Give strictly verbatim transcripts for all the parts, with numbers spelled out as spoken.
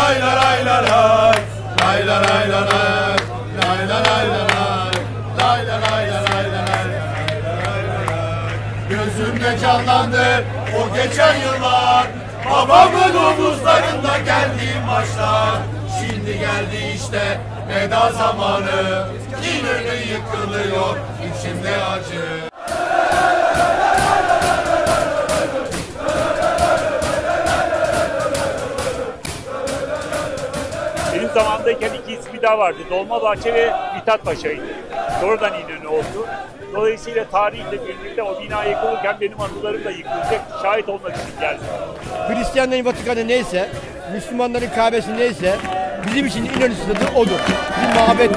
lay la lay la lay. Lay la lay la lay. Lay la lay la lay. Lay la lay la lay la lay. Gözümde canlandı o geçen yıllar. Babamın omuzlarında geldiğim maçlar. Şimdi geldi işte veda zamanı. İnönü yıkılıyor içimde acı. Benim zamanımdayken iki ismi daha vardı. Dolmabahçe ve Mithat Paşa'ydı. Doğrudan İnönü oldu. Dolayısıyla tarihle birlikte o bina yıkılırken benim anılarım da yıkılacak. Şahit olmak için geldim. Hristiyanların Vatikanı neyse, Müslümanların Kabe'si neyse, bizim için İnönü Stadı odur. Bir mabet.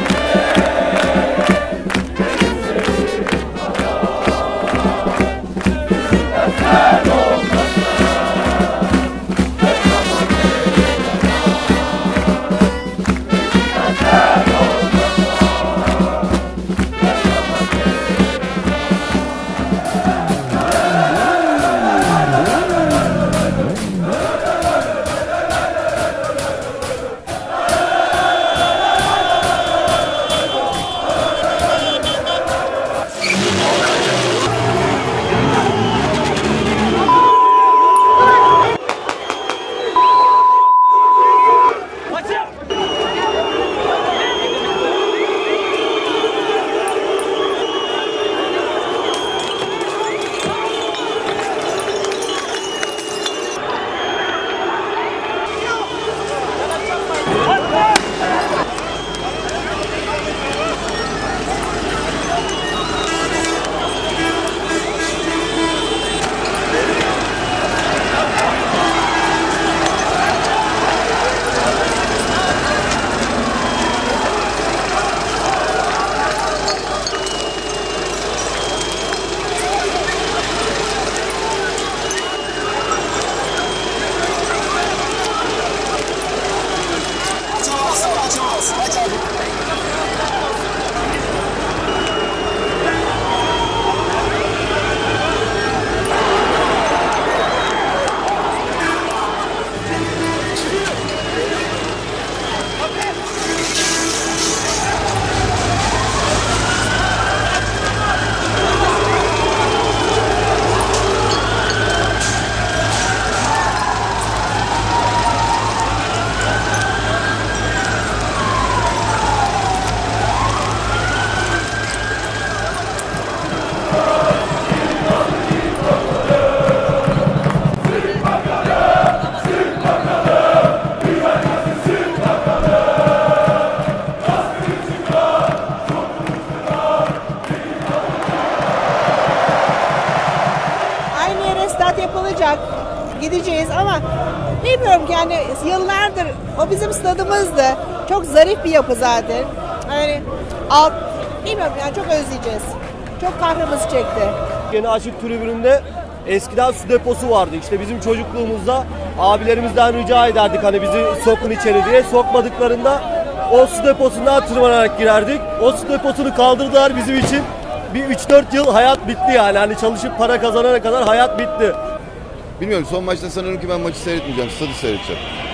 Yapılacak, gideceğiz ama bilmiyorum ki yani yıllardır o bizim stadımızdı. Çok zarif bir yapı zaten. Yani alt, bilmiyorum yani çok özleyeceğiz. Çok kahrımız çekti. Yeni açık tribününde eskiden su deposu vardı. İşte bizim çocukluğumuzda abilerimizden rica ederdik hani bizi sokun içeri diye. Sokmadıklarında o su deposundan tırmanarak girerdik. O su deposunu kaldırdılar bizim için. Bir üç dört yıl hayat bitti yani. Hani çalışıp para kazanana kadar hayat bitti. Bilmiyorum, son maçta sanırım ki ben maçı seyretmeyeceğim, stadı seyredeceğim.